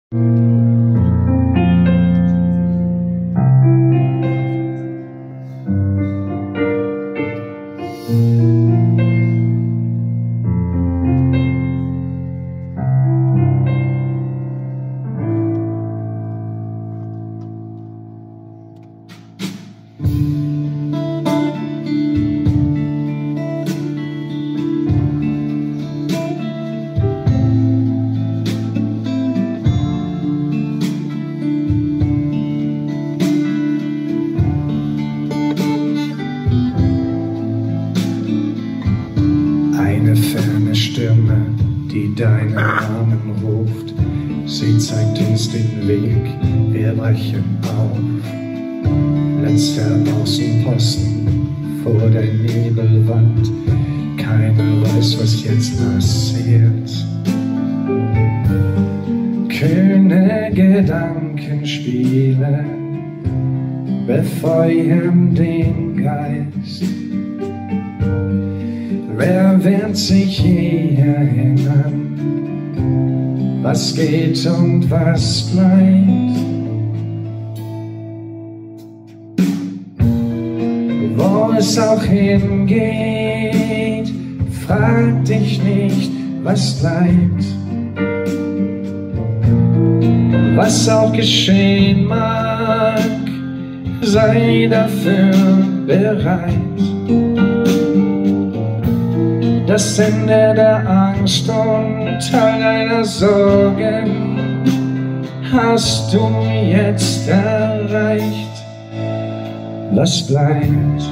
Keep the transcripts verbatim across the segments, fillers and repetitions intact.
Eine ferne Stimme, die deinen Namen ruft, sie zeigt uns den Weg, wir brechen auf. Letzter Außenposten vor der Nebelwand, keiner weiß, was jetzt passiert. Kühne Gedanken spielen, befeuern den Geist. Wer wird sich je erinnern, was geht und was bleibt? Wo es auch hingeht, frag dich nicht, was bleibt. Was auch geschehen mag, sei dafür bereit. Das Ende der Angst und all deiner Sorgen hast du jetzt erreicht. Was bleibt?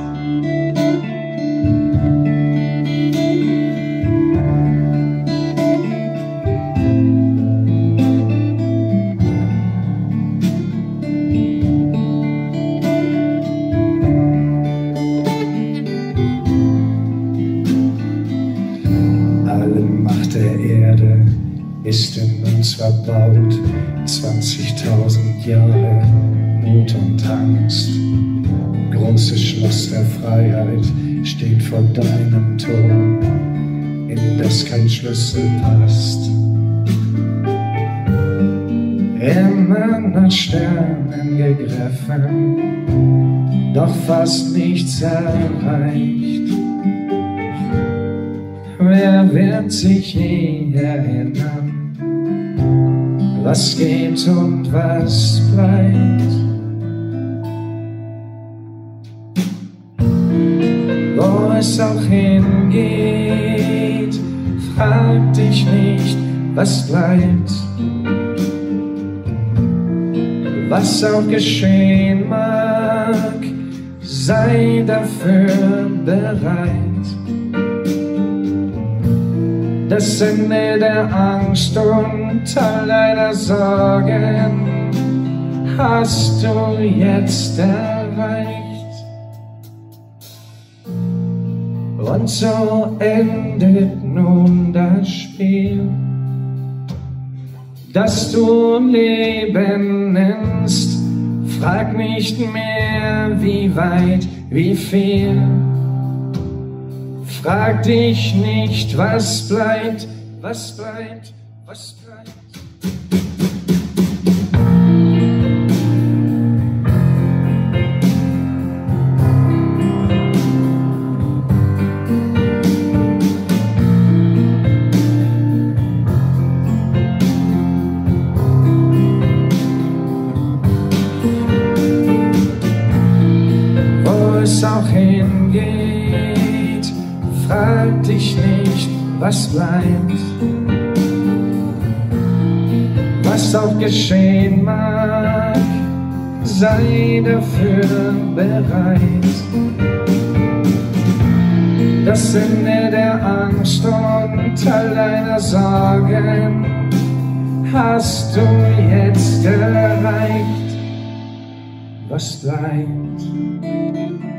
Der Erde ist in uns verbaut, zwanzigtausend Jahre Mut und Angst. Großes Schloss der Freiheit steht vor deinem Tor, in das kein Schlüssel passt. Immer nach Sternen gegriffen, doch fast nichts erreicht. Wer wird sich je erinnern, was geht und was bleibt? Wo es auch hingeht, frag dich nicht, was bleibt. Was auch geschehen mag, sei dafür bereit. Das Ende der Angst und all deiner Sorgen hast du jetzt erreicht. Und so endet nun das Spiel, das du Leben nennst. Frag nicht mehr, wie weit, wie viel. Frag dich nicht, was bleibt, was bleibt, was bleibt. Wo es auch hingeht, frag dich nicht, was bleibt. Was auch geschehen mag, sei dafür bereit. Das Ende der Angst und all deiner Sorgen hast du jetzt erreicht. Was bleibt?